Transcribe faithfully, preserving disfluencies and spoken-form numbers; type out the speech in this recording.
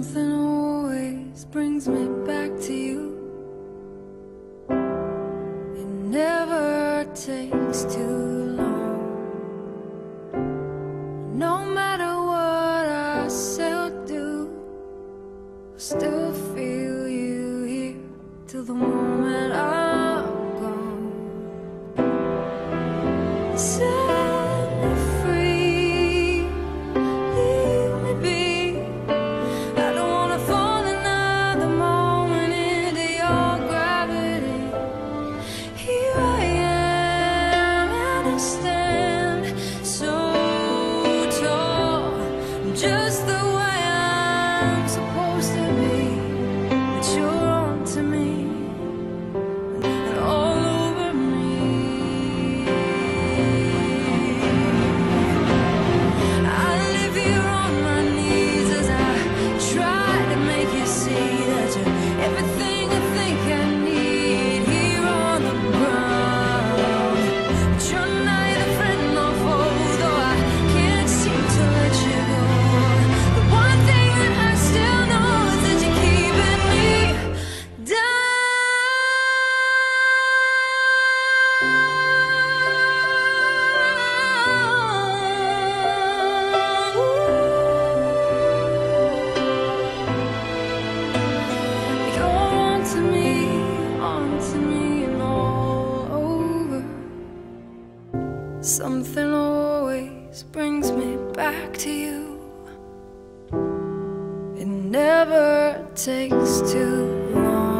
Something always brings me back to you. It never takes too long. No matter what I say or do, I still feel you here till the moment I'm gone. Set me free, leave me be. I don't wanna fall another moment into your gravity. Here I am and I stand so tall, just the way I'm supposed to be. But you're on to me and all over me. I live here on my knees as I try to make you see that you're everything I think I need here on the ground. But you're neither friend nor foe, though I can't seem to let you go. The one thing that I still know is that you're keeping me down. You're on to me, on to me and all over. Something always brings me back to you. It never takes too long.